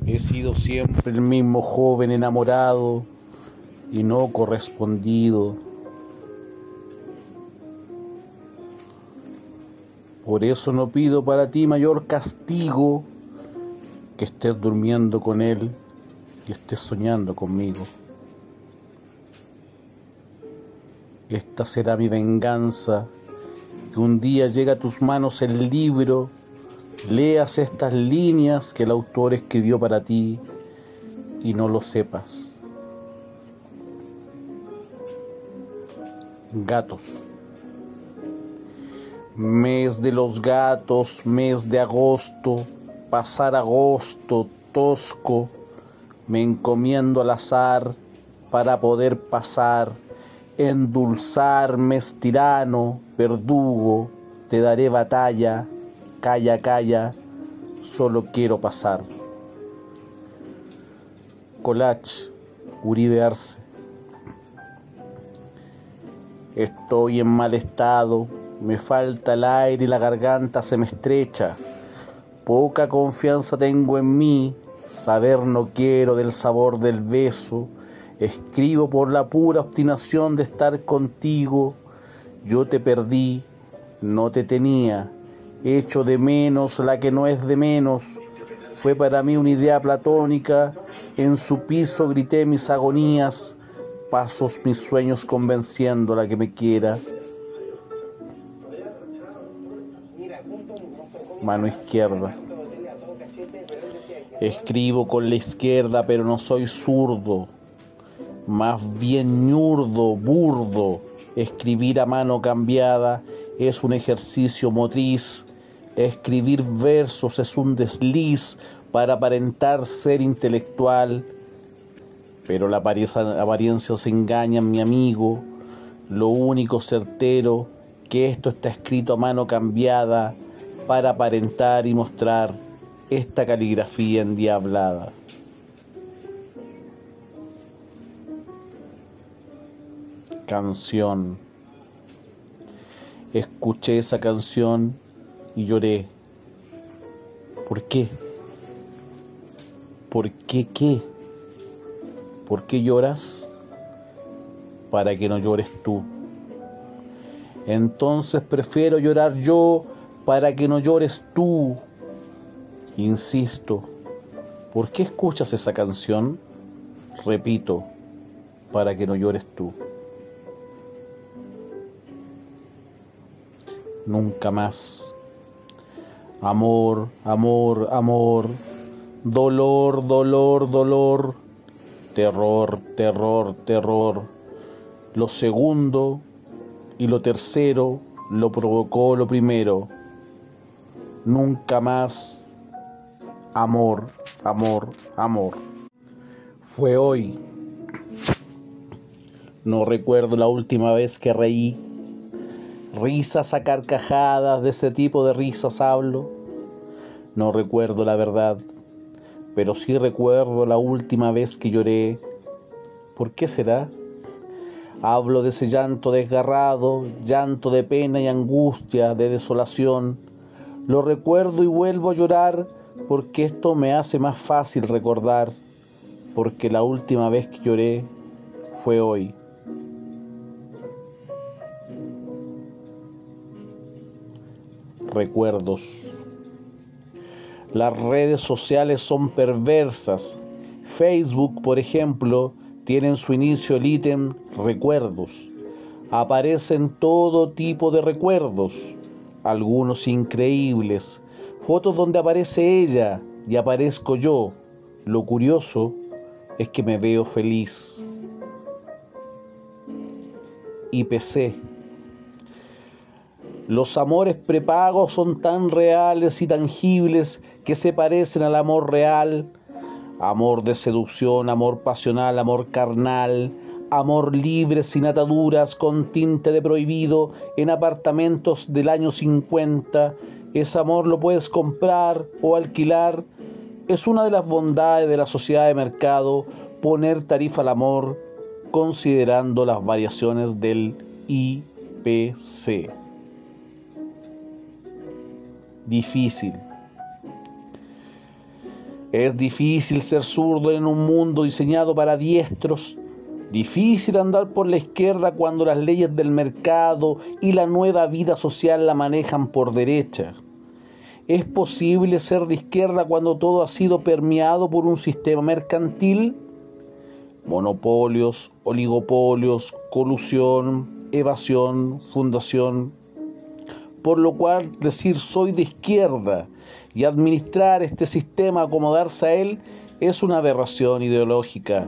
He sido siempre el mismo joven enamorado y no correspondido. Por eso no pido para ti mayor castigo que estés durmiendo con él y estés soñando conmigo. Esta será mi venganza, que un día llegue a tus manos el libro, leas estas líneas que el autor escribió para ti y no lo sepas. Gatos. Mes de los gatos, mes de agosto, pasar agosto, tosco, me encomiendo al azar para poder pasar, endulzar, mes tirano, verdugo, te daré batalla, calla, calla, solo quiero pasar. Colach, Uribe Arce. Estoy en mal estado, me falta el aire y la garganta se me estrecha. Poca confianza tengo en mí, saber no quiero del sabor del beso. Escribo por la pura obstinación de estar contigo. Yo te perdí, no te tenía, echo de menos la que no es de menos. Fue para mí una idea platónica, en su piso grité mis agonías, pasos mis sueños convenciendo a la que me quiera. Mano izquierda. Escribo con la izquierda, pero no soy zurdo, más bien ñurdo, burdo. Escribir a mano cambiada es un ejercicio motriz. Escribir versos es un desliz para aparentar ser intelectual. Pero la apariencia se engaña, mi amigo. Lo único certero que esto está escrito a mano cambiada para aparentar y mostrar esta caligrafía endiablada. Canción. Escuché esa canción y lloré. ¿Por qué? ¿Por qué qué? ¿Por qué lloras? Para que no llores tú. Entonces prefiero llorar yo para que no llores tú. Insisto, ¿por qué escuchas esa canción? Repito, para que no llores tú. Nunca más. Amor, amor, amor. Dolor, dolor, dolor. Terror, terror, terror. Lo segundo y lo tercero lo provocó lo primero. Nunca más. Amor, amor, amor. Fue hoy. No recuerdo la última vez que reí. Risas a carcajadas, de ese tipo de risas hablo. No recuerdo la verdad, pero sí recuerdo la última vez que lloré. ¿Por qué será? Hablo de ese llanto desgarrado, llanto de pena y angustia, de desolación. Lo recuerdo y vuelvo a llorar porque esto me hace más fácil recordar, porque la última vez que lloré fue hoy. Recuerdos. Las redes sociales son perversas. Facebook, por ejemplo, tiene en su inicio el ítem recuerdos. Aparecen todo tipo de recuerdos, algunos increíbles, fotos donde aparece ella y aparezco yo. Lo curioso es que me veo feliz. IPC. Los amores prepagos son tan reales y tangibles que se parecen al amor real. Amor de seducción, amor pasional, amor carnal, amor libre sin ataduras, con tinte de prohibido, en apartamentos del año 50. Ese amor lo puedes comprar o alquilar. Es una de las bondades de la sociedad de mercado poner tarifa al amor considerando las variaciones del IPC. Difícil. Es difícil ser zurdo en un mundo diseñado para diestros. Difícil andar por la izquierda cuando las leyes del mercado y la nueva vida social la manejan por derecha. ¿Es posible ser de izquierda cuando todo ha sido permeado por un sistema mercantil? Monopolios, oligopolios, colusión, evasión, fundación. Por lo cual decir soy de izquierda y administrar este sistema, acomodarse a él, es una aberración ideológica.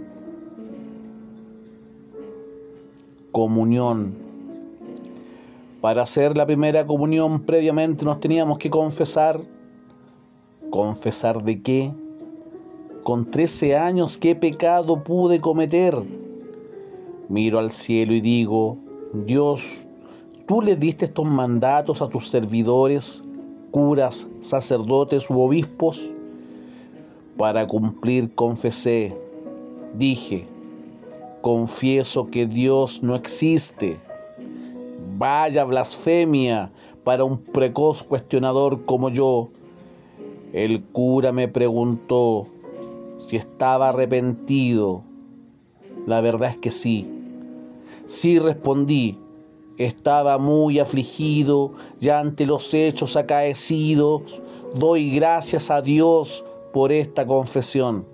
Comunión. Para hacer la primera comunión previamente nos teníamos que confesar. ¿Confesar de qué? Con 13 años, ¿qué pecado pude cometer? Miro al cielo y digo, Dios, ¿tú le diste estos mandatos a tus servidores, curas, sacerdotes u obispos? Para cumplir confesé, dije, confieso que Dios no existe. Vaya blasfemia para un precoz cuestionador como yo. El cura me preguntó si estaba arrepentido. La verdad es que sí. Sí, respondí. Estaba muy afligido ya ante los hechos acaecidos. Doy gracias a Dios por esta confesión.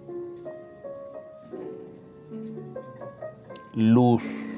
Luz.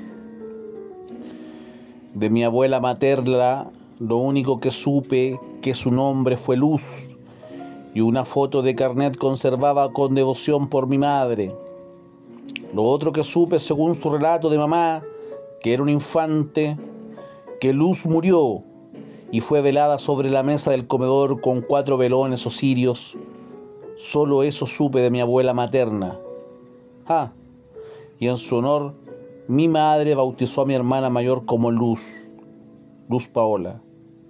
De mi abuela materna, lo único que supe que su nombre fue Luz, y una foto de carnet conservaba con devoción por mi madre. Lo otro que supe, según su relato de mamá, que era un infante, que Luz murió y fue velada sobre la mesa del comedor con 4 velones o cirios. Solo eso supe de mi abuela materna. Y en su honor, mi madre bautizó a mi hermana mayor como Luz, Luz Paola.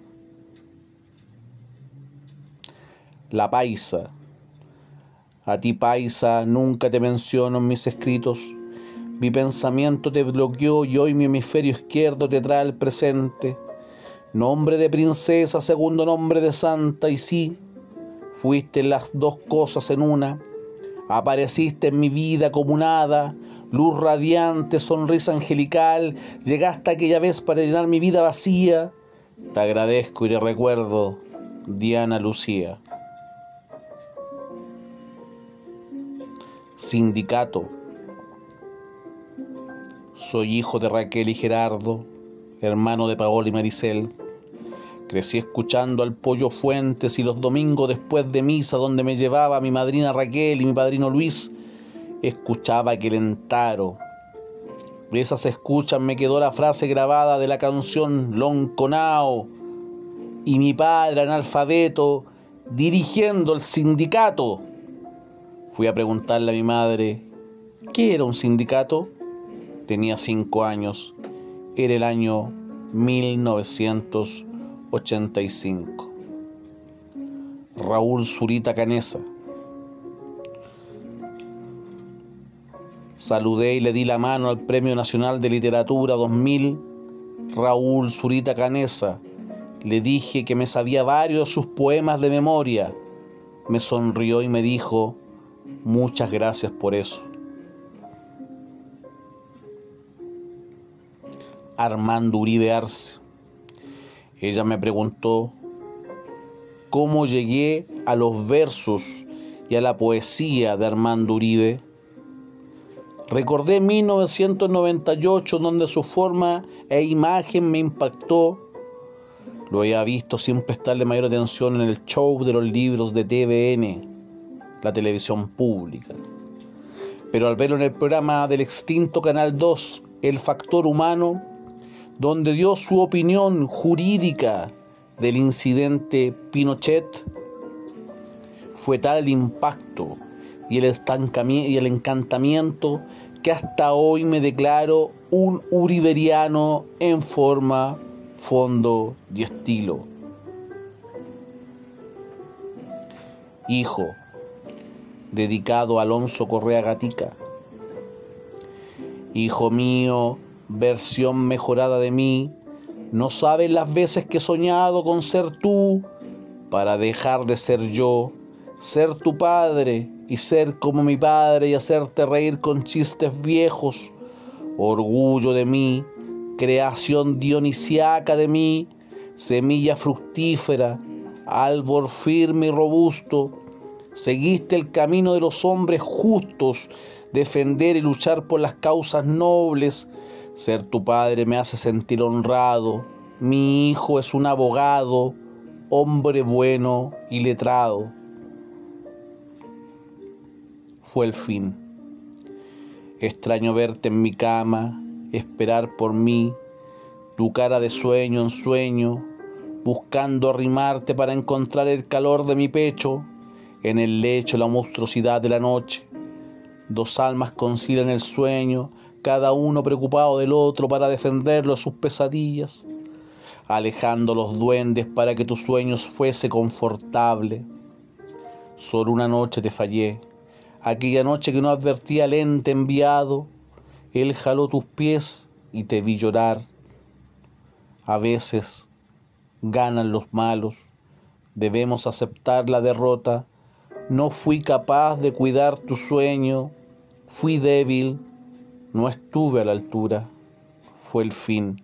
La Paisa. A ti, Paisa, nunca te menciono en mis escritos. Mi pensamiento te bloqueó y hoy mi hemisferio izquierdo te trae al presente. Nombre de princesa, segundo nombre de santa, y sí, fuiste las dos cosas en una. Apareciste en mi vida como un hada, luz radiante, sonrisa angelical. Llegaste aquella vez para llenar mi vida vacía. Te agradezco y te recuerdo, Diana Lucía. Sindicato. Soy hijo de Raquel y Gerardo, hermano de Paola y Maricel. Crecí escuchando al Pollo Fuentes y los domingos después de misa, donde me llevaba mi madrina Raquel y mi padrino Luis, escuchaba aquel entaro. De esas escuchas me quedó la frase grabada de la canción Lonconao, y mi padre, analfabeto, dirigiendo el sindicato. Fui a preguntarle a mi madre, ¿qué era un sindicato? Tenía 5 años. Era el año 1985. Raúl Zurita Canesa. Saludé y le di la mano al Premio Nacional de Literatura 2000, Raúl Zurita Canesa. Le dije que me sabía varios de sus poemas de memoria. Me sonrió y me dijo, muchas gracias por eso. Armando Uribe Arce. Ella me preguntó cómo llegué a los versos y a la poesía de Armando Uribe. Recordé 1998, donde su forma e imagen me impactó. Lo había visto sin prestarle mayor atención en el show de los libros de TVN, la televisión pública. Pero al verlo en el programa del extinto Canal 2, El Factor Humano, donde dio su opinión jurídica del incidente Pinochet, fue tal el impacto y el encantamiento que hasta hoy me declaro un uriberiano en forma, fondo y estilo. Hijo, dedicado a Alonso Correa Gatica. Hijo mío, versión mejorada de mí, no sabes las veces que he soñado con ser tú para dejar de ser yo, ser tu padre y ser como mi padre y hacerte reír con chistes viejos, orgullo de mí, creación dionisiaca de mí, semilla fructífera, árbol firme y robusto. Seguiste el camino de los hombres justos, defender y luchar por las causas nobles. Ser tu padre me hace sentir honrado. Mi hijo es un abogado, hombre bueno y letrado. Fue el fin. Extraño verte en mi cama, esperar por mí, tu cara de sueño en sueño, buscando arrimarte para encontrar el calor de mi pecho. En el lecho la monstruosidad de la noche. Dos almas concilian el sueño, cada uno preocupado del otro para defenderlo de sus pesadillas, alejando los duendes para que tus sueños fuese confortable. Solo una noche te fallé, aquella noche que no advertí al ente enviado. Él jaló tus pies y te vi llorar. A veces ganan los malos, debemos aceptar la derrota. No fui capaz de cuidar tu sueño, fui débil, no estuve a la altura, fue el fin.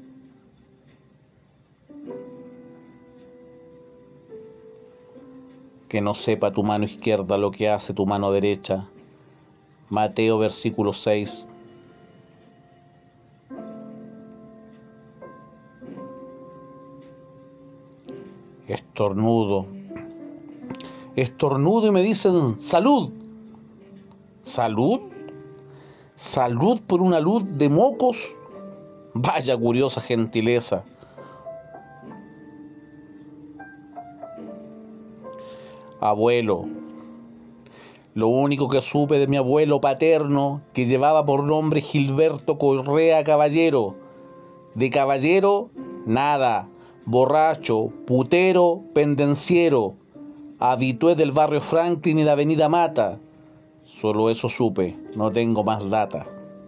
Que no sepa tu mano izquierda lo que hace tu mano derecha. Mateo versículo 6. Estornudo y me dicen salud. ¿Salud? ¿Salud por una luz de mocos? Vaya curiosa gentileza. Abuelo. Lo único que supe de mi abuelo paterno, que llevaba por nombre Gilberto Correa Caballero. De caballero, nada. Borracho, putero, pendenciero. Habitué del barrio Franklin y de Avenida Mata. Solo eso supe, no tengo más data.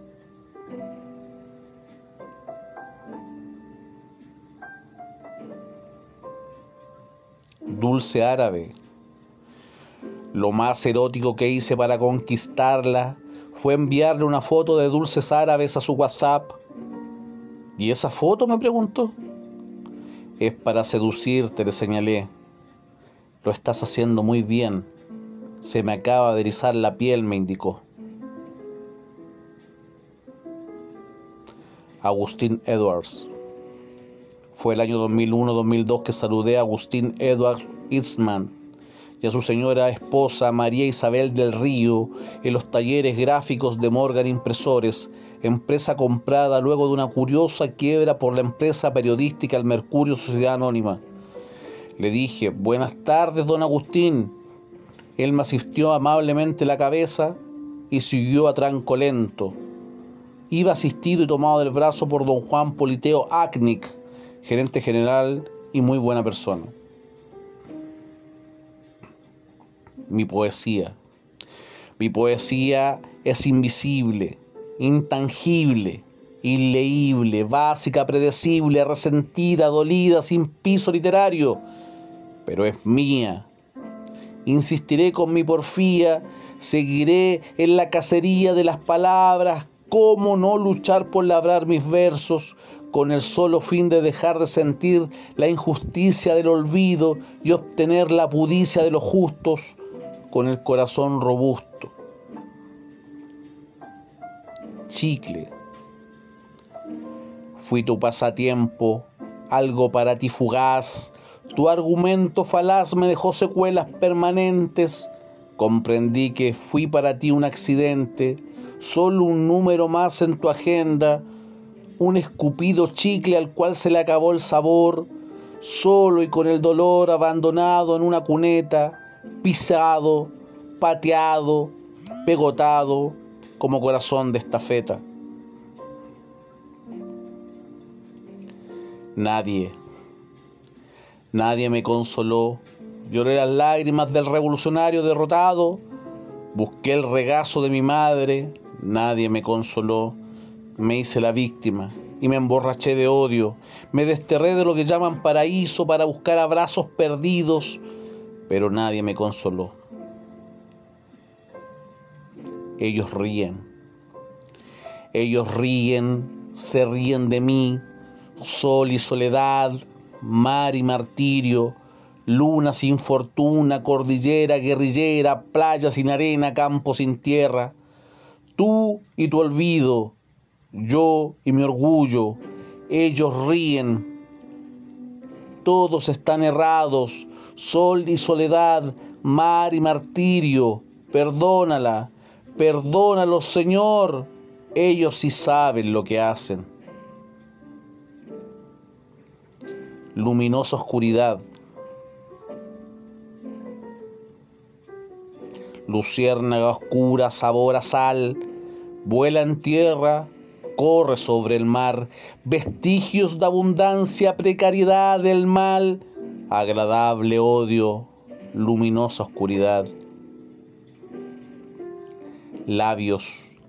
Dulce árabe. Lo más erótico que hice para conquistarla fue enviarle una foto de dulces árabes a su WhatsApp. ¿Y esa foto?, me preguntó. Es para seducirte, le señalé. Lo estás haciendo muy bien. Se me acaba de erizar la piel, me indicó. Agustín Edwards. Fue el año 2001-2002 que saludé a Agustín Edwards Eastman y a su señora esposa María Isabel del Río en los talleres gráficos de Morgan Impresores, empresa comprada luego de una curiosa quiebra por la empresa periodística El Mercurio Sociedad Anónima. Le dije, buenas tardes, don Agustín. Él me asistió amablemente la cabeza y siguió a tranco lento. Iba asistido y tomado del brazo por don Juan Politeo Acnic, gerente general y muy buena persona. Mi poesía es invisible, intangible, inleíble, básica, predecible, resentida, dolida, sin piso literario, pero es mía. Insistiré con mi porfía, seguiré en la cacería de las palabras. ¿Cómo no luchar por labrar mis versos con el solo fin de dejar de sentir la injusticia del olvido y obtener la pudicia de los justos con el corazón robusto? Chicle. Fui tu pasatiempo, algo para ti fugaz. Tu argumento falaz me dejó secuelas permanentes. Comprendí que fui para ti un accidente, solo un número más en tu agenda, un escupido chicle al cual se le acabó el sabor, solo y con el dolor abandonado en una cuneta, pisado, pateado, pegotado como corazón de estafeta. Nadie me consoló. Lloré las lágrimas del revolucionario derrotado. Busqué el regazo de mi madre. Nadie me consoló. Me hice la víctima y me emborraché de odio. Me desterré de lo que llaman paraíso para buscar abrazos perdidos. pero nadie me consoló. Ellos ríen, se ríen de mí, sol y soledad, mar y martirio, luna sin fortuna, cordillera guerrillera, playa sin arena, campo sin tierra. Tú y tu olvido, yo y mi orgullo, ellos ríen. Todos están errados, sol y soledad, mar y martirio. Perdónala, perdónalos, Señor. Ellos sí saben lo que hacen. Luminosa oscuridad. Luciérnaga oscura, sabor a sal, vuela en tierra, corre sobre el mar, vestigios de abundancia, precariedad del mal, agradable odio, luminosa oscuridad. Labios.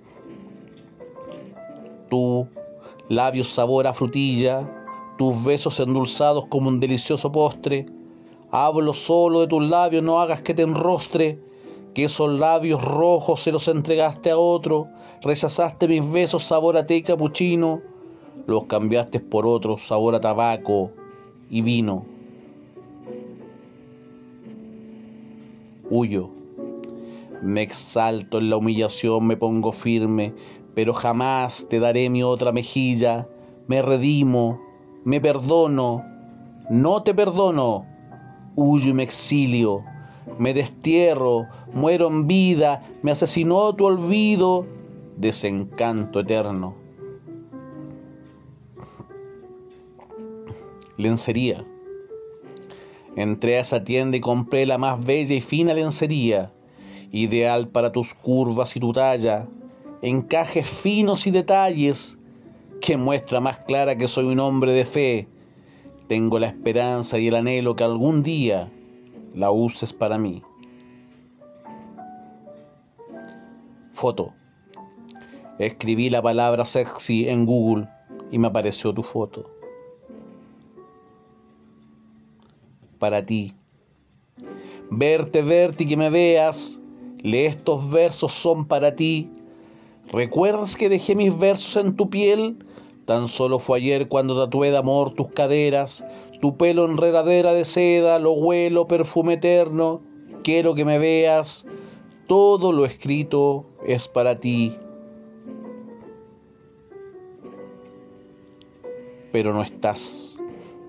Tú, labios sabor a frutilla, tus besos endulzados como un delicioso postre. Hablo solo de tus labios, no hagas que te enrostre, que esos labios rojos se los entregaste a otro, rechazaste mis besos sabor a té y capuchino, los cambiaste por otros sabor a tabaco y vino. Huyo, me exalto en la humillación, me pongo firme, pero jamás te daré mi otra mejilla. Me redimo, me perdono, no te perdono. Huyo y me exilio, me destierro, muero en vida, me asesinó tu olvido, desencanto eterno. Lencería. Entré a esa tienda y compré la más bella y fina lencería, ideal para tus curvas y tu talla, encajes finos y detalles, que muestra más clara que soy un hombre de fe. Tengo la esperanza y el anhelo que algún día la uses para mí. Foto. Escribí la palabra sexy en Google y me apareció tu foto. Para ti. Verte y que me veas. Lee, estos versos son para ti. ¿Recuerdas que dejé mis versos en tu piel? Tan solo fue ayer cuando tatué de amor tus caderas, tu pelo enredadera de seda, lo huelo, perfume eterno. Quiero que me veas. Todo lo escrito es para ti. Pero no estás.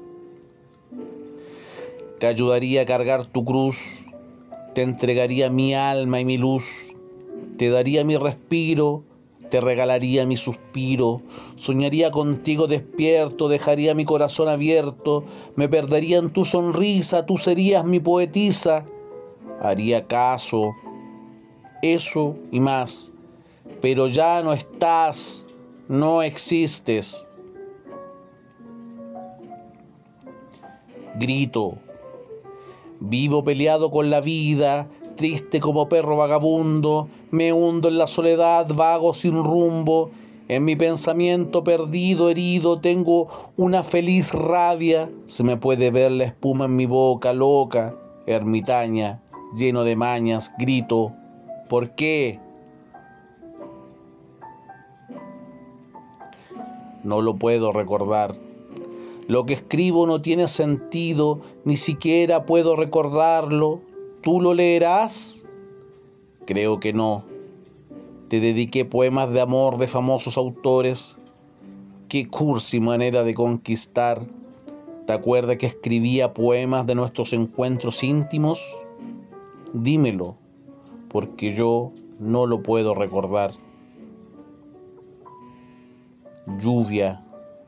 Te ayudaría a cargar tu cruz, te entregaría mi alma y mi luz, te daría mi respiro, te regalaría mi suspiro, soñaría contigo despierto, dejaría mi corazón abierto, me perdería en tu sonrisa, tú serías mi poetisa, haría caso, eso y más, pero ya no estás, no existes. Grito. Vivo peleado con la vida, triste como perro vagabundo, me hundo en la soledad, vago sin rumbo, en mi pensamiento perdido, herido, tengo una feliz rabia, se me puede ver la espuma en mi boca, loca, ermitaña, lleno de mañas, grito, ¿por qué? No lo puedo recordar. Lo que escribo no tiene sentido, ni siquiera puedo recordarlo. ¿Tú lo leerás? Creo que no. Te dediqué poemas de amor de famosos autores. Qué cursi manera de conquistar. ¿Te acuerdas que escribía poemas de nuestros encuentros íntimos? Dímelo, porque yo no lo puedo recordar. Lluvia.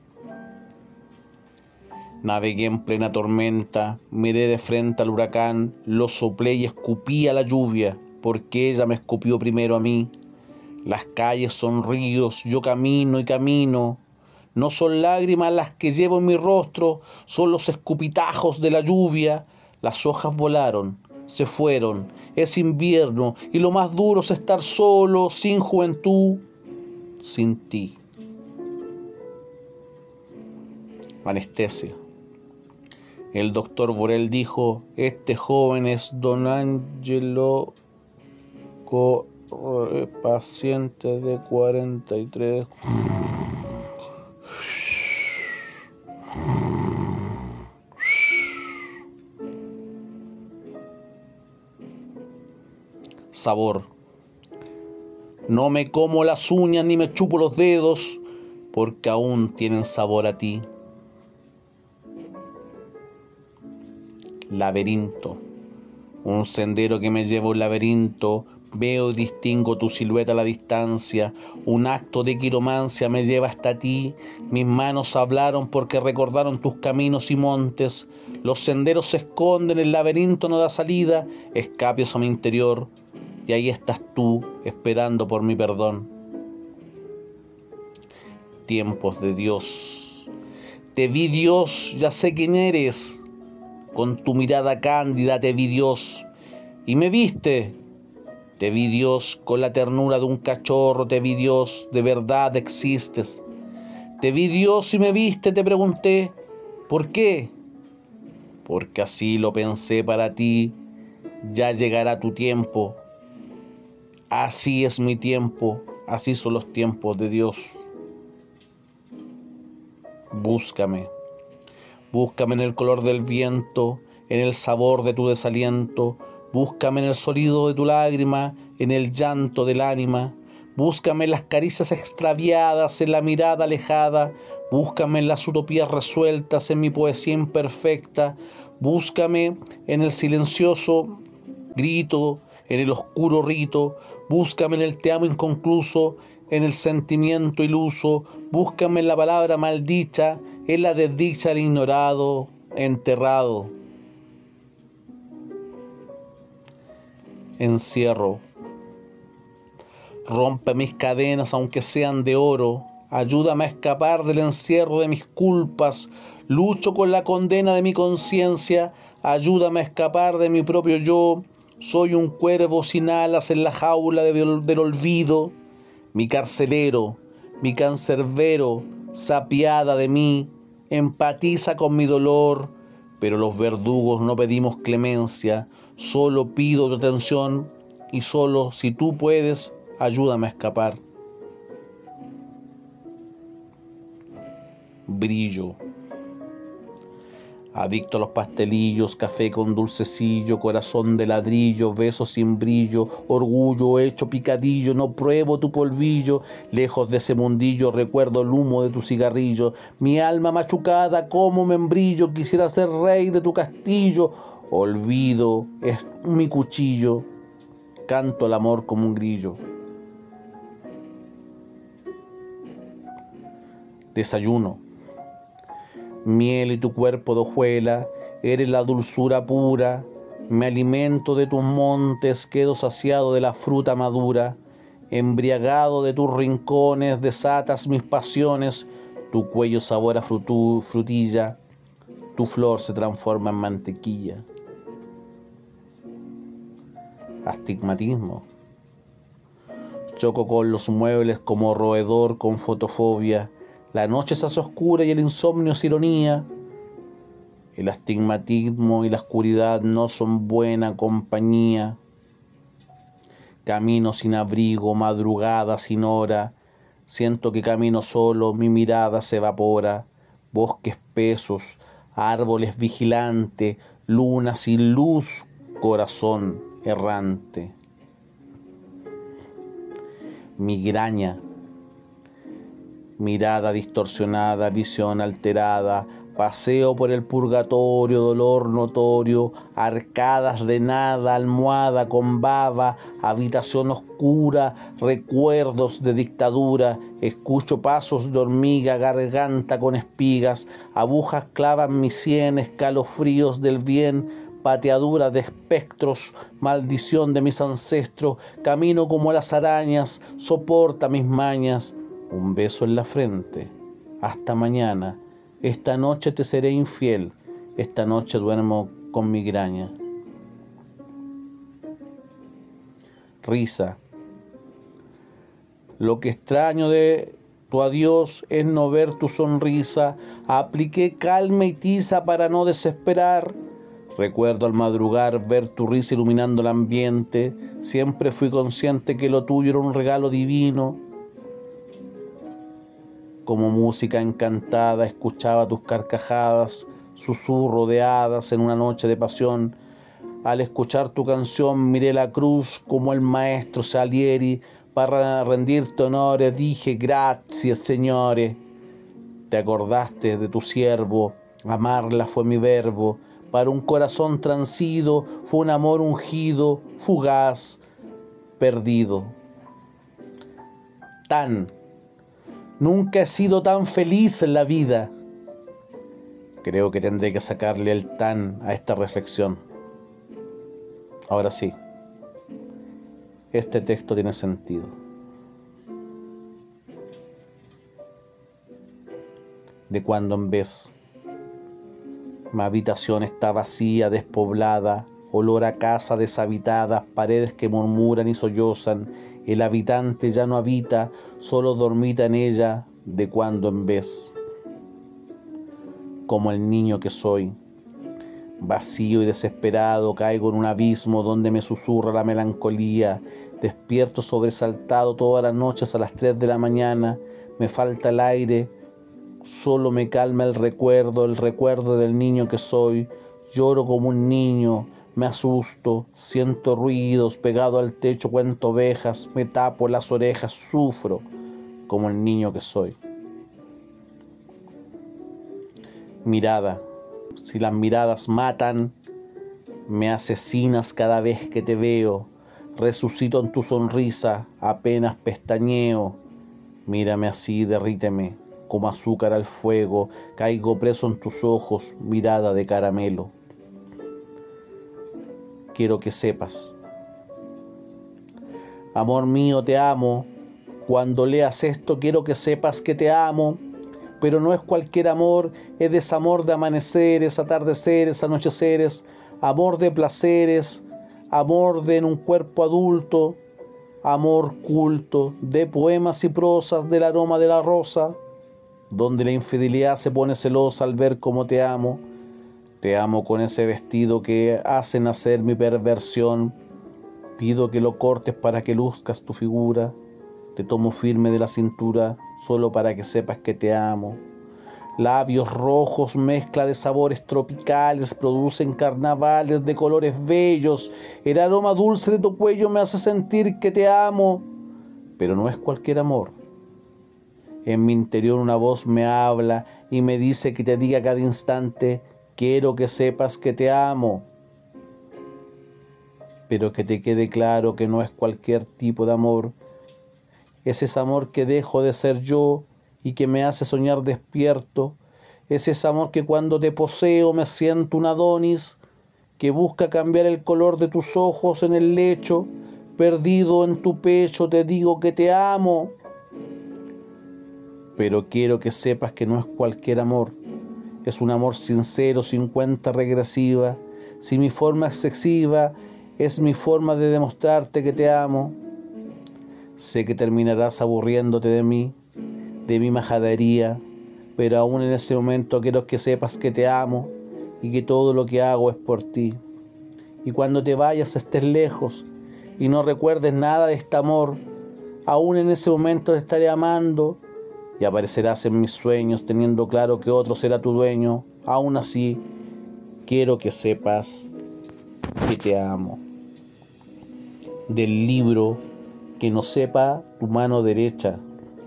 Navegué en plena tormenta, miré de frente al huracán, lo soplé y escupí a la lluvia, porque ella me escupió primero a mí. Las calles son ríos, yo camino y camino. No son lágrimas las que llevo en mi rostro, son los escupitajos de la lluvia. Las hojas volaron, se fueron, es invierno y lo más duro es estar solo, sin juventud, sin ti. Anestesia. El doctor Borel dijo: este joven es don Angelo, paciente de 43. Sabor. No me como las uñas ni me chupo los dedos, porque aún tienen sabor a ti. Laberinto. Un sendero que me lleva a un laberinto. Veo y distingo tu silueta a la distancia. Un acto de quiromancia me lleva hasta ti. Mis manos hablaron porque recordaron tus caminos y montes. Los senderos se esconden, el laberinto no da salida. Escapios a mi interior, y ahí estás tú, esperando por mi perdón. Tiempos de Dios. Te vi, Dios, ya sé quién eres. Con tu mirada cándida te vi, Dios, y me viste. Te vi, Dios, con la ternura de un cachorro. Te vi, Dios, de verdad existes. Te vi, Dios, y me viste. Te pregunté, ¿por qué? Porque así lo pensé para ti. Ya llegará tu tiempo. Así es mi tiempo. Así son los tiempos de Dios. Búscame. Búscame en el color del viento, en el sabor de tu desaliento. Búscame en el sonido de tu lágrima, en el llanto del ánima. Búscame en las caricias extraviadas, en la mirada alejada. Búscame en las utopías resueltas, en mi poesía imperfecta. Búscame en el silencioso grito, en el oscuro rito. Búscame en el te amo inconcluso, en el sentimiento iluso. Búscame en la palabra maldicha, en la desdicha del ignorado, enterrado. Encierro. Rompe mis cadenas aunque sean de oro. Ayúdame a escapar del encierro de mis culpas. Lucho con la condena de mi conciencia. Ayúdame a escapar de mi propio yo. Soy un cuervo sin alas en la jaula del olvido. Mi carcelero, mi cancerbero, se apiada de mí, empatiza con mi dolor, pero los verdugos no pedimos clemencia, solo pido tu atención y solo si tú puedes, ayúdame a escapar. Brillo. Adicto a los pastelillos, café con dulcecillo, corazón de ladrillo, besos sin brillo, orgullo hecho picadillo, no pruebo tu polvillo, lejos de ese mundillo recuerdo el humo de tu cigarrillo, mi alma machucada como membrillo, quisiera ser rey de tu castillo, olvido es mi cuchillo, canto el amor como un grillo. Desayuno. Miel y tu cuerpo de hojuela, eres la dulzura pura, me alimento de tus montes, quedo saciado de la fruta madura, embriagado de tus rincones, desatas mis pasiones, tu cuello sabor a frutilla, tu flor se transforma en mantequilla. Astigmatismo. Choco con los muebles como roedor con fotofobia. La noche se hace oscura y el insomnio es ironía. El astigmatismo y la oscuridad no son buena compañía. Camino sin abrigo, madrugada sin hora. Siento que camino solo, mi mirada se evapora. Bosques espesos, árboles vigilantes, luna sin luz, corazón errante. Migraña. Mirada distorsionada, visión alterada, paseo por el purgatorio, dolor notorio, arcadas de nada, almohada con baba, habitación oscura, recuerdos de dictadura, escucho pasos de hormiga, garganta con espigas, agujas clavan mis sienes, escalofríos del bien, pateaduras de espectros, maldición de mis ancestros, camino como las arañas, soporta mis mañas. Un beso en la frente. Hasta mañana. Esta noche te seré infiel. Esta noche duermo con migraña. Risa. Lo que extraño de Tu adiós es no ver tu sonrisa. Apliqué calma y tiza para no desesperar. Recuerdo al madrugar ver tu risa iluminando el ambiente. Siempre fui consciente que lo tuyo era un regalo divino. Como música encantada escuchaba tus carcajadas, susurro de hadas en una noche de pasión. Al escuchar tu canción miré la cruz como el maestro Salieri. Para rendirte honores dije gracias, señores. Te acordaste de tu siervo, amarla fue mi verbo. Para un corazón transido fue un amor ungido, fugaz, perdido. Nunca he sido tan feliz en la vida. Creo que tendré que sacarle el tan a esta reflexión. Ahora sí, este texto tiene sentido. De cuando en vez, mi habitación está vacía, despoblada, olor a casa deshabitada, paredes que murmuran y sollozan. El habitante ya no habita, solo dormita en ella, de cuando en vez. Como el niño que soy, vacío y desesperado, caigo en un abismo donde me susurra la melancolía. Despierto sobresaltado todas las noches a las 3 de la mañana. Me falta el aire, solo me calma el recuerdo del niño que soy. Lloro como un niño, me asusto, siento ruidos, pegado al techo cuento ovejas, me tapo las orejas, sufro como el niño que soy. Mirada, si las miradas matan, me asesinas cada vez que te veo. Resucito en tu sonrisa, apenas pestañeo. Mírame así, derríteme, como azúcar al fuego. Caigo preso en tus ojos, mirada de caramelo. Quiero que sepas, amor mío, te amo. Cuando leas esto quiero que sepas que te amo. Pero no es cualquier amor, es desamor de amaneceres, atardeceres, anocheceres, amor de placeres, amor de en un cuerpo adulto, amor culto, de poemas y prosas, del aroma de la rosa, donde la infidelidad se pone celosa al ver cómo te amo. Te amo con ese vestido que hace nacer mi perversión. Pido que lo cortes para que luzcas tu figura. Te tomo firme de la cintura, solo para que sepas que te amo. Labios rojos, mezcla de sabores tropicales, producen carnavales de colores bellos. El aroma dulce de tu cuello me hace sentir que te amo. Pero no es cualquier amor. En mi interior una voz me habla y me dice que te diga cada instante: quiero que sepas que te amo. Pero que te quede claro que no es cualquier tipo de amor. Es ese amor que dejo de ser yo y que me hace soñar despierto. Es ese amor que cuando te poseo me siento un Adonis, que busca cambiar el color de tus ojos en el lecho. Perdido en tu pecho te digo que te amo. Pero quiero que sepas que no es cualquier amor. Es un amor sincero, sin cuenta regresiva. Si mi forma es excesiva, es mi forma de demostrarte que te amo. Sé que terminarás aburriéndote de mi majadería, pero aún en ese momento quiero que sepas que te amo y que todo lo que hago es por ti. Y cuando te vayas estés lejos y no recuerdes nada de este amor, aún en ese momento te estaré amando y aparecerás en mis sueños teniendo claro que otro será tu dueño. Aún así, quiero que sepas que te amo. Del libro Que no sepa tu mano derecha,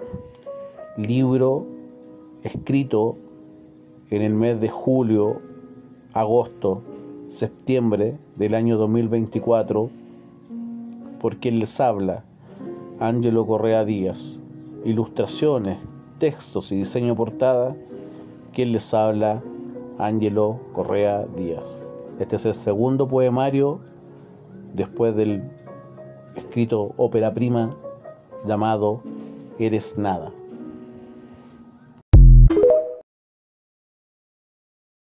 libro escrito en el mes de julio, agosto, septiembre del año 2024, por quien les habla, Ángelo Correa Díaz. Ilustraciones, textos y diseño portada, quien les habla, Ángelo Correa Díaz. Este es el segundo poemario después del escrito ópera prima llamado Eres Nada.